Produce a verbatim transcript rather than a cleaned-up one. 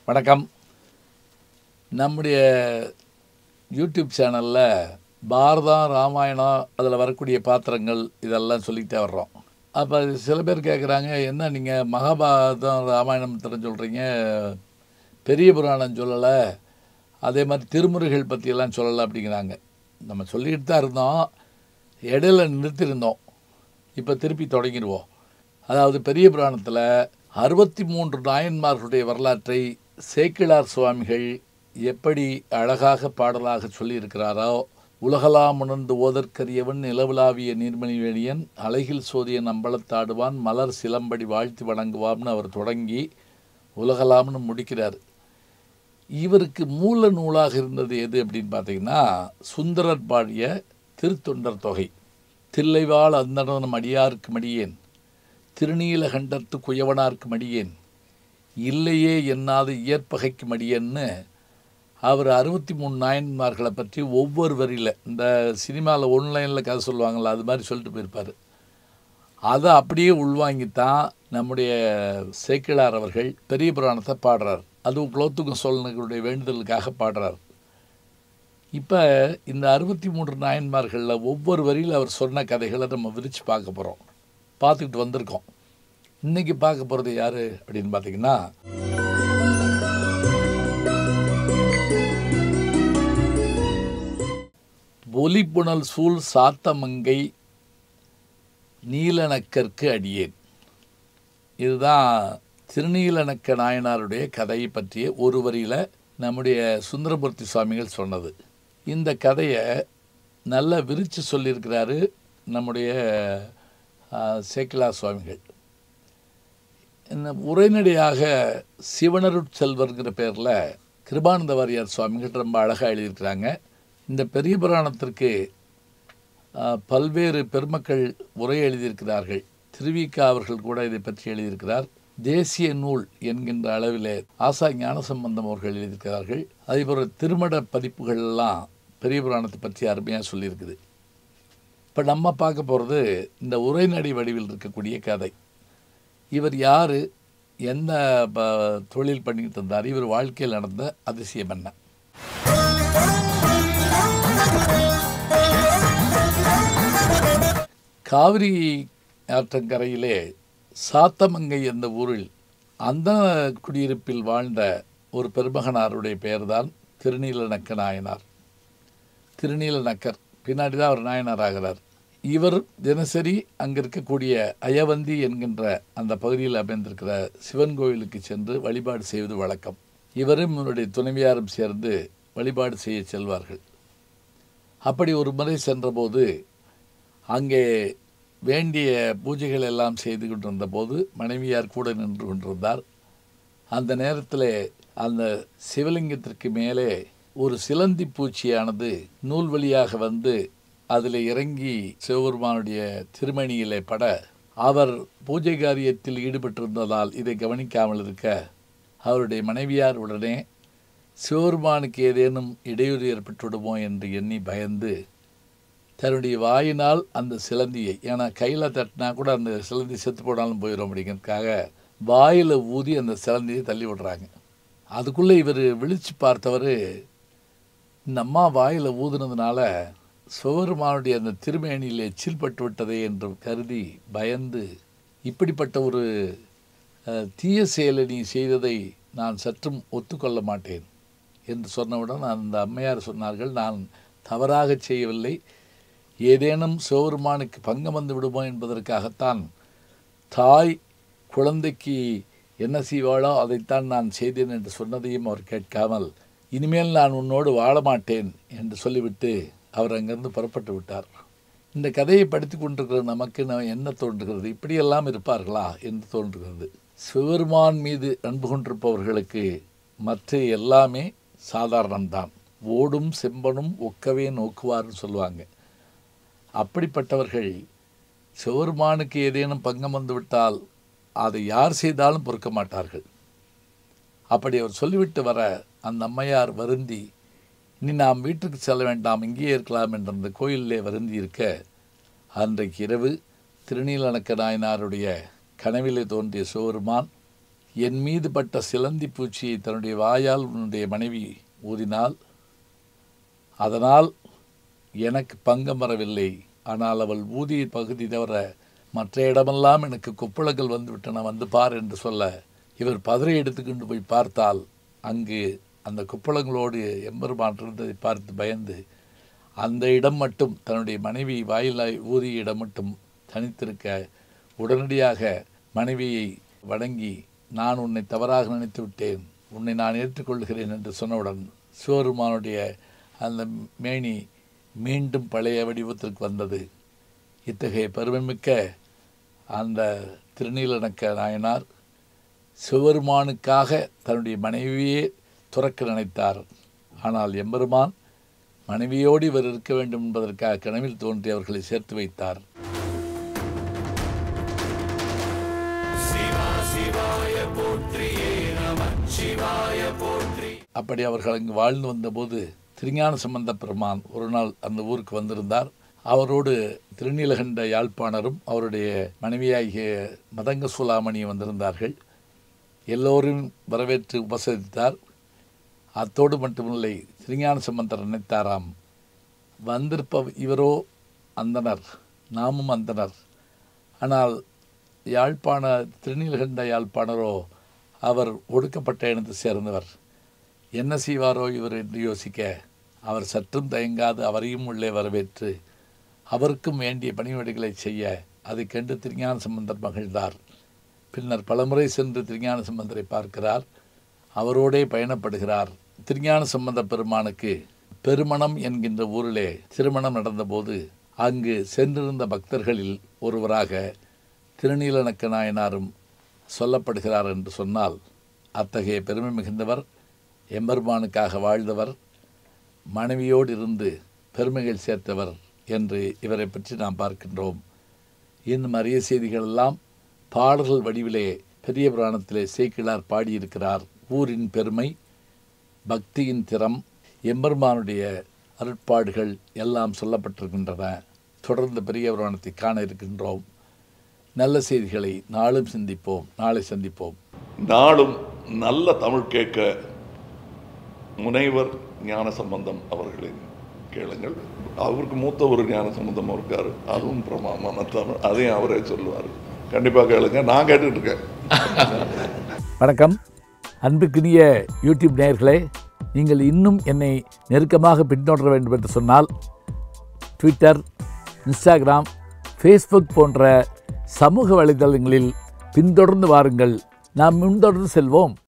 வணக்கம். நம்முடைய யூடியூப் சேனலில் பாரதம், ராமாயணம் அதில் வரக்கூடிய பாத்திரங்கள் இதெல்லாம் சொல்லிக்கிட்டே வர்றோம். அப்போ சில பேர் கேட்குறாங்க, என்ன நீங்கள் மகாபாரதம், ராமாயணம் தெரிஞ்சு சொல்கிறீங்க, பெரிய புராணம் சொல்லலை, அதே மாதிரி திருமுறைகள் பற்றியெல்லாம் சொல்லலை அப்படிங்கிறாங்க. நம்ம சொல்லிக்கிட்டு தான் இருந்தோம், இடையில நிறுத்தியிருந்தோம். இப்போ திருப்பி தொடங்கிடுவோம். அதாவது பெரிய புராணத்தில் அறுபத்தி மூன்று நாயன்மார்களுடைய வரலாற்றை சேக்கிழார் சுவாமிகள் எப்படி அழகாக பாடலாக சொல்லியிருக்கிறாரோ, உலகலாம் உணர்ந்து ஓதற்கரியவன் நிலவுலாவிய நீர்மணிவேணியன் அழகில் சோதியன் அம்பலத்தாடுவான் மலர் சிலம்படி வாழ்த்தி வணங்குவான்னு அவர் தொடங்கி உலகலாம்னு முடிக்கிறார். இவருக்கு மூல நூலாக இருந்தது எது அப்படின்னு பார்த்தீங்கன்னா, சுந்தரர் பாடிய திருத்தொண்டர் தொகை. தில்லைவாழ் அந்தணனும் அடியார்க்கு மடியேன், திருநீலகண்டத்து குயவனார்க்கு மடியேன், இல்லையே என்னாது இயற்பகைக்கு மடியன்னு அவர் அறுபத்தி மூணு நாயன்மார்களை பற்றி ஒவ்வொரு வரியில், இந்த சினிமாவில் ஒன்லைனில் கதை சொல்லுவாங்கள்ல, அது மாதிரி சொல்லிட்டு போயிருப்பார். அதை அப்படியே உள்வாங்கித்தான் நம்முடைய சேக்கிழார் அவர்கள் பெரிய புராணத்தை பாடுறார். அதுவும் குலோத்துங்க சோழனுடைய வேண்டுதலுக்காக பாடுறார். இப்போ இந்த அறுபத்தி மூன்று நாயன்மார்களில் ஒவ்வொரு வரியில் அவர் சொன்ன கதைகளை நம்ம விரித்து பார்க்க போகிறோம், பார்த்துக்கிட்டு வந்திருக்கோம். இன்றைக்கி பார்க்க போகிறது யார் அப்படின்னு பார்த்தீங்கன்னா, ஒலிப்புணல் சூழ் சாத்தமங்கை நீலநக்கற்கு அடியேன். இதுதான் திருநீலநக்க நாயனாருடைய கதையை பற்றிய ஒரு வரியில் நம்முடைய சுந்தரமூர்த்தி சுவாமிகள் சொன்னது. இந்த கதையை நல்லா விரித்து சொல்லியிருக்கிறாரு நம்முடைய சேக்கிழார் சுவாமிகள். இந்த உரைநடையாக சிவனருட் செல்வர்ங்கிற பேரில் கிருபானந்த வாரியார் சுவாமிகள் ரொம்ப அழகாக எழுதியிருக்கிறாங்க. இந்த பெரிய புராணத்திற்கு பல்வேறு பெருமக்கள் உரை எழுதியிருக்கிறார்கள். திருவிக்கா அவர்கள் கூட இதை பற்றி எழுதியிருக்கிறார். தேசிய நூல் என்கின்ற அளவில் ஆசா ஞானசம்பந்தம் அவர்கள் எழுதியிருக்கிறார்கள். அதேபோல் திருமட பதிப்புகள்லாம் பெரிய புராணத்தை பற்றி அருமையாக சொல்லியிருக்குது. இப்போ நம்ம பார்க்க போகிறது இந்த உரைநடை வடிவில் இருக்கக்கூடிய கதை. இவர் யார், எந்த தொழில் பண்ணிக்கிட்டு இருந்தார், இவர் வாழ்க்கையில் நடந்த அதிசயம் என்ன? காவிரி ஆற்றங்கரையிலே சாத்தமங்கை என்ற ஊரில் அந்த குடியிருப்பில் வாழ்ந்த ஒரு பெருமகனாருடைய பெயர்தான் திருநீலநக்க நாயனார். திருநீலநக்கர் பின்னாடி தான் அவர் நாயனார் ஆகிறார். இவர் தினசரி அங்கே இருக்கக்கூடிய அயவந்தி என்கின்ற அந்த பகுதியில் அமைந்திருக்கிற சிவன் கோவிலுக்கு சென்று வழிபாடு செய்வது வழக்கம். இவரும் இவருடைய துணைவியாரும் சேர்ந்து வழிபாடு செய்ய செல்வார்கள். அப்படி ஒரு முறை சென்றபோது அங்கே வேண்டிய பூஜைகள் எல்லாம் செய்து கொண்டிருந்த போது மனைவியார் கூட நின்று கொண்டிருந்தார். அந்த நேரத்தில் அந்த சிவலிங்கத்திற்கு மேலே ஒரு சிலந்தி பூச்சியானது நூல் வழியாக வந்து அதில் இறங்கி சிவபெருமானுடைய திருமணியிலே பட, அவர் பூஜை காரியத்தில் ஈடுபட்டிருந்ததால் இதை கவனிக்காமல் இருக்க அவருடைய மனைவியார் உடனே சிவபெருமானுக்கு ஏதேனும் இடையூறு ஏற்பட்டுவிடுமோ என்று எண்ணி பயந்து தன்னுடைய வாயினால் அந்த சிலந்தியை, ஏன்னா கையில் தட்டினா கூட அந்த சிலந்தி செத்து போனாலும் போயிடும் அப்படிங்கிறதுக்காக வாயில் ஊதி அந்த சிலந்தியை தள்ளி விடுறாங்க. அதுக்குள்ளே இவர் விழித்து பார்த்தவர், இந்த அம்மா வாயில் ஊதுனதுனால சிவபெருமானுடைய அந்த திருமேனியில் எச்சில் பட்டு விட்டதே என்று கருதி பயந்து, இப்படிப்பட்ட ஒரு தீய செயலை நீ செய்ததை நான் சற்றும் ஒத்துக்கொள்ள மாட்டேன் என்று சொன்னவுடன் அந்த அம்மையார் சொன்னார்கள், நான் தவறாக செய்யவில்லை, ஏதேனும் சிவபெருமானுக்கு பங்கம் வந்து விடுமோ என்பதற்காகத்தான் தாய் குழந்தைக்கு என்ன செய்வாளோ அதைத்தான் நான் செய்தேன் என்று சொன்னதையும் அவர் கேட்காமல், இனிமேல் நான் உன்னோடு வாழ மாட்டேன் என்று சொல்லிவிட்டு அவர் அங்கிருந்து புறப்பட்டு விட்டார். இந்த கதையை படித்து கொண்டிருக்கிற நமக்கு என்ன தோன்றுகிறது, இப்படியெல்லாம் இருப்பார்களா என்று தோன்றுகிறது. சிவபெருமான் மீது அன்பு கொண்டிருப்பவர்களுக்கு மற்ற எல்லாமே சாதாரணம்தான். ஓடும் செம்பனும் ஒக்கவே நோக்குவார்னு சொல்லுவாங்க. அப்படிப்பட்டவர்கள் சிவபெருமானுக்கு ஏதேனும் பங்கம் வந்துவிட்டால் அதை யார் செய்தாலும் பொறுக்க மாட்டார்கள். அப்படி அவர் சொல்லிவிட்டு வர அந்த அம்மையார் வருந்தி, இனி நாம் வீட்டுக்கு செல்ல வேண்டாம், இங்கேயே இருக்கலாம் என்ற அந்த கோயிலிலே வருந்தி இருக்க, அன்றைக்கு இரவு திருநீலநக்க நாயனாருடைய கனவிலே தோன்றிய சிவபெருமான் என் மீது பட்ட சிலந்தி பூச்சியை தன்னுடைய வாயால் உன்னுடைய மனைவி ஊதினாள். அதனால் எனக்கு பங்கம் வரவில்லை. ஆனால் அவள் ஊதிய பகுதி தவிர மற்ற இடமெல்லாம் எனக்கு கொப்புளங்கள் வந்துவிட்டன, வந்து பார் என்று சொல்ல இவர் பதரை எடுத்துக்கொண்டு போய் பார்த்தால் அங்கு அந்த கொப்புளங்களோடு எம்பெருமான் இருந்ததை பார்த்து பயந்து அந்த இடம் மட்டும் தன்னுடைய மனைவி வாயிலாய் ஊதிய இடம் மட்டும் தனித்திருக்க உடனடியாக மனைவியை வணங்கி நான் உன்னை தவறாக நினைத்து விட்டேன், உன்னை நான் ஏற்றுக்கொள்கிறேன் என்று சொன்னவுடன் சிவபெருமானுடைய அந்த மேனி மீண்டும் பழைய வடிவத்திற்கு வந்தது. இத்தகைய பெருமைமிக்க அந்த திருநீலனக்க நாயனார் சிவபெருமானுக்காக தன்னுடைய மனைவியே துறக்க நினைத்தார். ஆனால் எம்பெருமான் மனைவியோடு இவர் இருக்க வேண்டும் என்பதற்காக கனவில் தோன்றி அவர்களை சேர்த்து வைத்தார். அப்படி அவர்கள் அங்கு வாழ்ந்து வந்தபோது திருஞானசம்பந்த பெருமான் ஒரு நாள் அந்த ஊருக்கு வந்திருந்தார். அவரோடு திருநீலகண்ட யாழ்ப்பாணரும் அவருடைய மனைவியாகிய மதங்க சூலாமணி வந்திருந்தார்கள். எல்லோரும் வரவேற்று உபசரித்தார். அத்தோடு மட்டுமில்லை, திருஞானசம்பந்தர் நினைத்தாராம், வந்திருப்ப இவரோ அந்தனர், நாமும் அந்தனர். ஆனால் யாழ்ப்பாண திருநீலகண்ட யாழ்ப்பாணரோ அவர் ஒடுக்கப்பட்ட இனத்தை சேர்ந்தவர், என்ன செய்வாரோ இவர் என்று யோசிக்க அவர் சற்றும் தயங்காது அவரையும் உள்ளே வரவேற்று அவருக்கும் வேண்டிய பணிவிடைகளை செய்ய அதை கண்டு திருஞானசம்பந்தர் மகிழ்ந்தார். பின்னர் பலமுறை சென்று திருஞானசம்பந்தரை பார்க்கிறார், அவரோடே பயணப்படுகிறார். திருஞானசம்பந்த பெருமானுக்கு பெருமணம் என்கின்ற ஊரிலே திருமணம் நடந்தபோது அங்கு சென்றிருந்த பக்தர்களில் ஒருவராக திருநீலனக்க நாயனாரும் சொல்லப்படுகிறார் என்று சொன்னால் அத்தகைய பெருமை மிகுந்தவர், எம்பெருமானுக்காக வாழ்ந்தவர், மனைவியோடு இருந்து பெருமைகள் சேர்த்தவர் என்று இவரை பற்றி நாம் பார்க்கின்றோம். இன்னும் அரிய செய்திகளெல்லாம் பாடல்கள் வடிவிலே பெரிய புராணத்திலே சேக்கிழார் பாடியிருக்கிறார். ஊரின் பெருமை, பக்தியின் திறம், எம்பெருமானுடைய அருட்பாடுகள் எல்லாம் சொல்லப்பட்டிருக்கின்றன. தொடர்ந்து பெரிய புராணத்தை காண இருக்கின்றோம். நல்ல செய்திகளை நாளும் சிந்திப்போம். நாளை சந்திப்போம். நாளும் நல்ல தமிழ் கேட்க முனைவர் ஞானசம்பந்தம் அவர்களின் கேளுங்கள். அவருக்கு மூத்த ஒரு ஞானசம்பந்தம் இருக்கார், அதுவும் பிரமாமான தமிழ், அதையும் அவரே சொல்லுவார். கண்டிப்பாக கேளுங்க, நான் கேட்டுட்டு இருக்கேன். வணக்கம் அன்புக்குரிய யூடியூப் நேயர்களே, நீங்கள் இன்னும் என்னை நெருக்கமாக பின்தொடர வேண்டும் என்று சொன்னால் ட்விட்டர், இன்ஸ்டாகிராம், ஃபேஸ்புக் போன்ற சமூக வலைதளங்களில் பின்தொடர்ந்து வாருங்கள். நாம் முன்தொடர்ந்து செல்வோம்.